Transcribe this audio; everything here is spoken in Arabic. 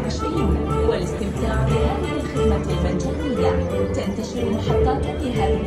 2020 والاستمتاع بهذه الخدمة المجانية. تنتشر محطات هذه